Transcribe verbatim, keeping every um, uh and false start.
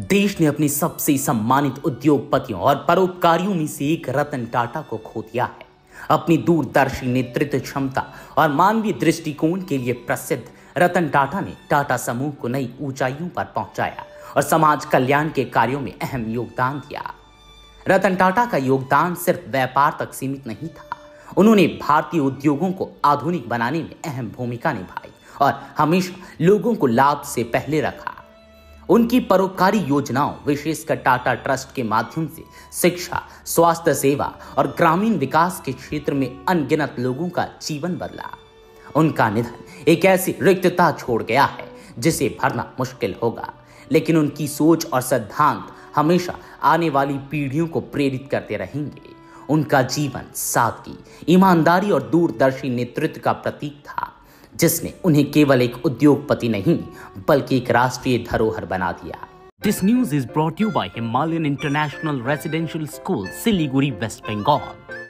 देश ने अपने सबसे सम्मानित उद्योगपतियों और परोपकारियों में से एक रतन टाटा को खो दिया है। अपनी दूरदर्शी नेतृत्व क्षमता और मानवीय दृष्टिकोण के लिए प्रसिद्ध रतन टाटा ने टाटा समूह को नई ऊंचाइयों पर पहुंचाया और समाज कल्याण के कार्यों में अहम योगदान दिया। रतन टाटा का योगदान सिर्फ व्यापार तक सीमित नहीं था। उन्होंने भारतीय उद्योगों को आधुनिक बनाने में अहम भूमिका निभाई और हमेशा लोगों को लाभ से पहले रखा। उनकी परोपकारी योजनाओं, विशेषकर टाटा ट्रस्ट के माध्यम से शिक्षा, स्वास्थ्य सेवा और ग्रामीण विकास के क्षेत्र में अनगिनत लोगों का जीवन बदला। उनका निधन एक ऐसी रिक्तता छोड़ गया है जिसे भरना मुश्किल होगा, लेकिन उनकी सोच और सिद्धांत हमेशा आने वाली पीढ़ियों को प्रेरित करते रहेंगे। उनका जीवन सादगी, ईमानदारी और दूरदर्शी नेतृत्व का प्रतीक था, जिसने उन्हें केवल एक उद्योगपति नहीं बल्कि एक राष्ट्रीय धरोहर बना दिया। This news is brought to you by Himalayan International Residential School, Siliguri, West Bengal.